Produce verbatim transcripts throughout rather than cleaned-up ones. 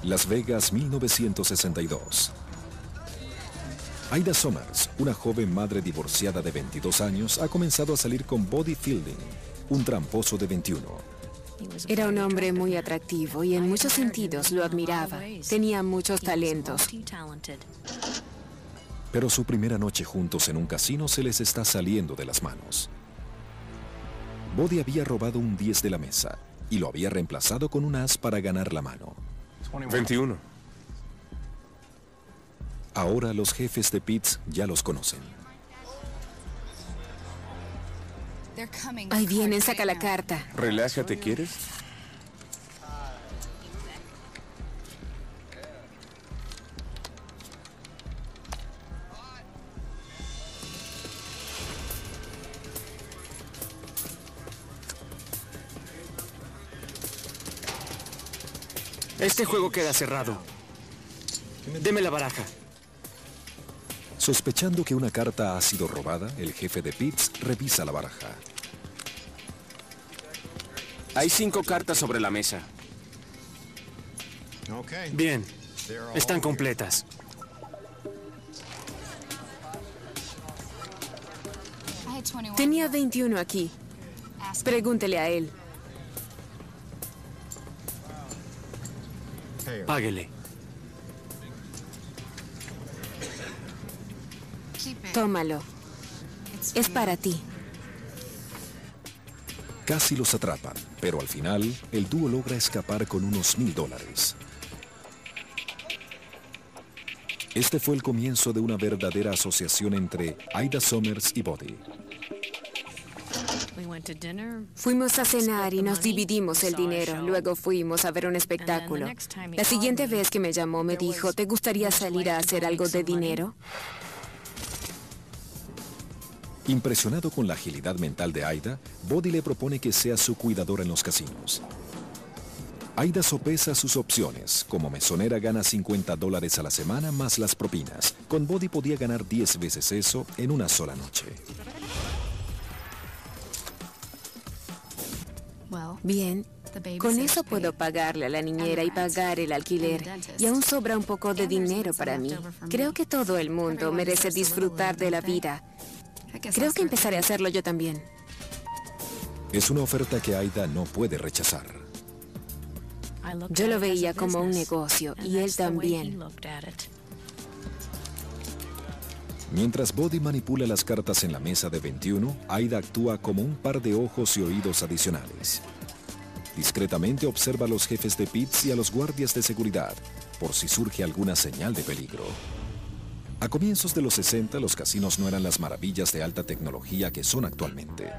Las Vegas, mil novecientos sesenta y dos. Aida Somers, una joven madre divorciada de veintidós años, ha comenzado a salir con Buddy Fielding, un tramposo de veintiuno. Era un hombre muy atractivo y en muchos sentidos lo admiraba. Tenía muchos talentos. Pero su primera noche juntos en un casino se les está saliendo de las manos. Buddy había robado un diez de la mesa y lo había reemplazado con un as para ganar la mano. veintiuno. Ahora los jefes de Pitts ya los conocen. Ahí vienen, saca la carta. Relájate, ¿quieres? Este juego queda cerrado. Deme la baraja. Sospechando que una carta ha sido robada, el jefe de Pitts revisa la baraja. Hay cinco cartas sobre la mesa. Bien, están completas. Tenía veintiuno aquí. Pregúntele a él. Páguele. Tómalo. Es para ti. Casi los atrapan, pero al final, el dúo logra escapar con unos mil dólares. Este fue el comienzo de una verdadera asociación entre Aida Somers y Buddy. Fuimos a cenar y nos dividimos el dinero. Luego fuimos a ver un espectáculo. La siguiente vez que me llamó me dijo, ¿te gustaría salir a hacer algo de dinero? Impresionado con la agilidad mental de Aida, Buddy le propone que sea su cuidadora en los casinos. Aida sopesa sus opciones. Como mesonera gana cincuenta dólares a la semana más las propinas. Con Buddy podía ganar diez veces eso en una sola noche. Bien, con eso puedo pagarle a la niñera y pagar el alquiler. Y aún sobra un poco de dinero para mí. Creo que todo el mundo merece disfrutar de la vida. Creo que empezaré a hacerlo yo también. Es una oferta que Aida no puede rechazar. Yo lo veía como un negocio y él también. Mientras Buddy manipula las cartas en la mesa de veintiuno, Aida actúa como un par de ojos y oídos adicionales. Discretamente observa a los jefes de Pitts y a los guardias de seguridad, por si surge alguna señal de peligro. A comienzos de los sesenta, los casinos no eran las maravillas de alta tecnología que son actualmente.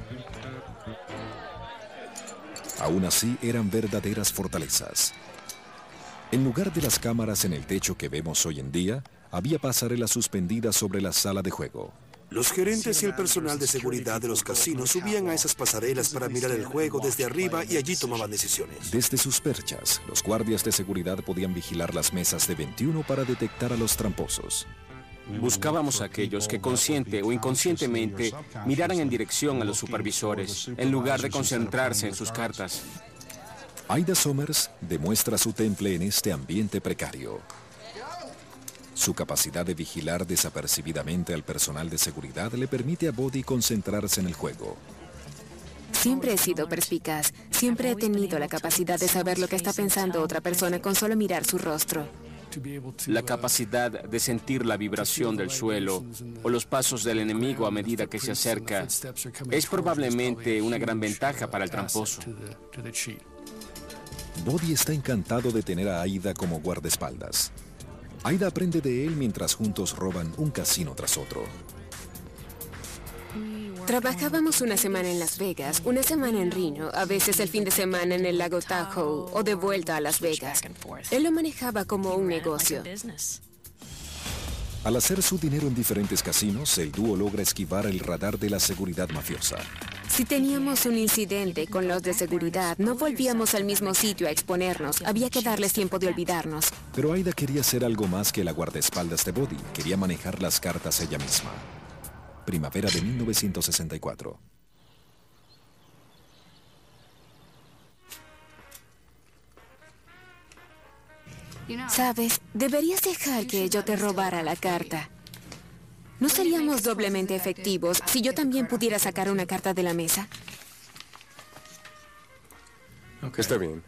Aún así, eran verdaderas fortalezas. En lugar de las cámaras en el techo que vemos hoy en día, había pasarelas suspendidas sobre la sala de juego. Los gerentes y el personal de seguridad de los casinos subían a esas pasarelas para mirar el juego desde arriba y allí tomaban decisiones. Desde sus perchas, los guardias de seguridad podían vigilar las mesas de veintiuno para detectar a los tramposos. Buscábamos a aquellos que consciente o inconscientemente miraran en dirección a los supervisores, en lugar de concentrarse en sus cartas. Aida Somers demuestra su temple en este ambiente precario. Su capacidad de vigilar desapercibidamente al personal de seguridad le permite a Buddy concentrarse en el juego. Siempre he sido perspicaz. Siempre he tenido la capacidad de saber lo que está pensando otra persona con solo mirar su rostro. La capacidad de sentir la vibración del suelo o los pasos del enemigo a medida que se acerca es probablemente una gran ventaja para el tramposo. Buddy está encantado de tener a Aida como guardaespaldas. Aida aprende de él mientras juntos roban un casino tras otro. Trabajábamos una semana en Las Vegas, una semana en Reno, a veces el fin de semana en el lago Tahoe o de vuelta a Las Vegas. Él lo manejaba como un negocio. Al hacer su dinero en diferentes casinos, el dúo logra esquivar el radar de la seguridad mafiosa. Si teníamos un incidente con los de seguridad, no volvíamos al mismo sitio a exponernos. Había que darles tiempo de olvidarnos. Pero Aida quería ser algo más que la guardaespaldas de Buddy. Quería manejar las cartas ella misma. Primavera de mil novecientos sesenta y cuatro. Sabes, deberías dejar que yo te robara la carta. ¿No seríamos doblemente efectivos si yo también pudiera sacar una carta de la mesa? Está bien.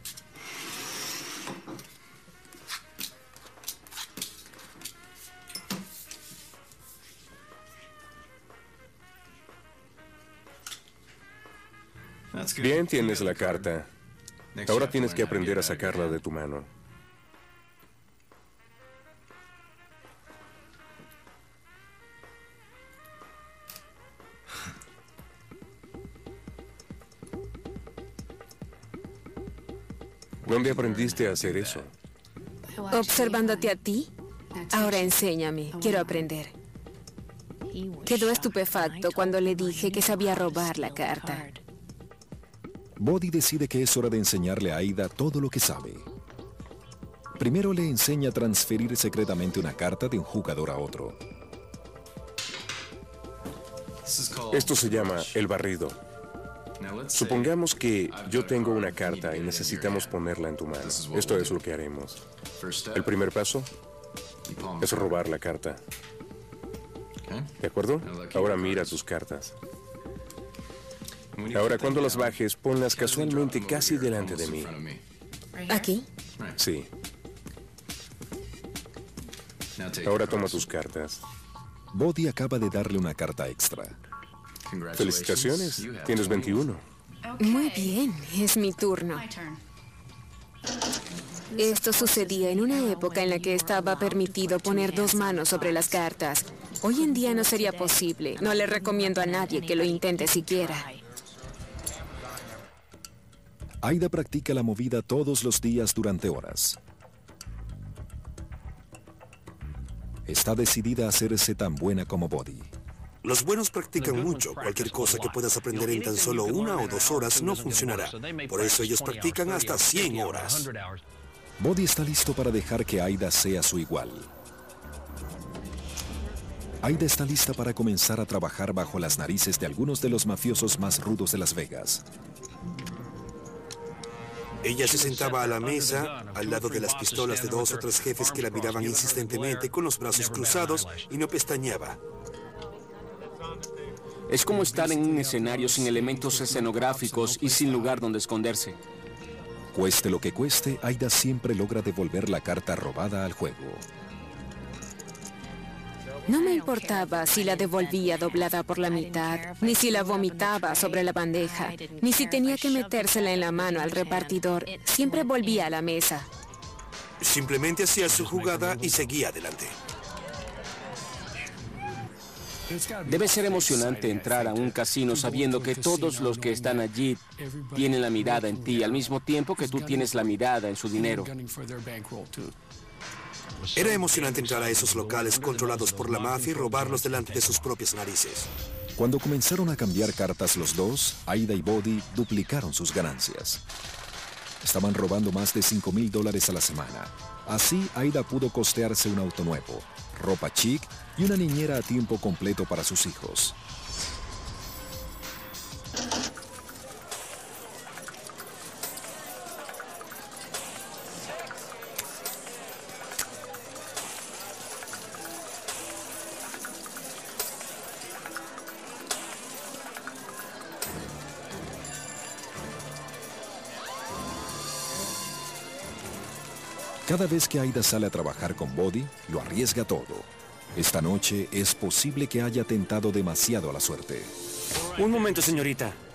Bien, tienes la carta. Ahora tienes que aprender a sacarla de tu mano. ¿Dónde aprendiste a hacer eso? ¿Observándote a ti? Ahora enséñame, quiero aprender. Quedó estupefacto cuando le dije que sabía robar la carta. Bodhi decide que es hora de enseñarle a Aida todo lo que sabe. Primero le enseña a transferir secretamente una carta de un jugador a otro. Esto se llama el barrido. Supongamos que yo tengo una carta y necesitamos ponerla en tu mano. Esto es lo que haremos. El primer paso es robar la carta. ¿De acuerdo? Ahora mira tus cartas. Ahora, cuando las bajes, ponlas casualmente casi delante de mí. ¿Aquí? Sí. Ahora toma tus cartas. Bodhi acaba de darle una carta extra. Felicitaciones, tienes veintiuno. Muy bien, es mi turno. Esto sucedía en una época en la que estaba permitido poner dos manos sobre las cartas. Hoy en día no sería posible. No le recomiendo a nadie que lo intente siquiera. Aida practica la movida todos los días durante horas. Está decidida a hacerse tan buena como Bodhi. Los buenos practican mucho. Cualquier cosa que puedas aprender en tan solo una o dos horas no funcionará. Por eso ellos practican hasta cien horas. Bodhi está listo para dejar que Aida sea su igual. Aida está lista para comenzar a trabajar bajo las narices de algunos de los mafiosos más rudos de Las Vegas. Ella se sentaba a la mesa, al lado de las pistolas de dos o tres jefes que la miraban insistentemente con los brazos cruzados y no pestañeaba. Es como estar en un escenario sin elementos escenográficos y sin lugar donde esconderse. Cueste lo que cueste, Aida siempre logra devolver la carta robada al juego. No me importaba si la devolvía doblada por la mitad, ni si la vomitaba sobre la bandeja, ni si tenía que metérsela en la mano al repartidor. Siempre volvía a la mesa. Simplemente hacía su jugada y seguía adelante. Debe ser emocionante entrar a un casino sabiendo que todos los que están allí tienen la mirada en ti, al mismo tiempo que tú tienes la mirada en su dinero. Era emocionante entrar a esos locales controlados por la mafia y robarlos delante de sus propias narices. Cuando comenzaron a cambiar cartas los dos, Aida y Bodhi duplicaron sus ganancias. Estaban robando más de cinco mil dólares a la semana. Así, Aida pudo costearse un auto nuevo, ropa chic y una niñera a tiempo completo para sus hijos. Cada vez que Aida sale a trabajar con Bodhi, lo arriesga todo. Esta noche es posible que haya tentado demasiado a la suerte. Un momento, señorita.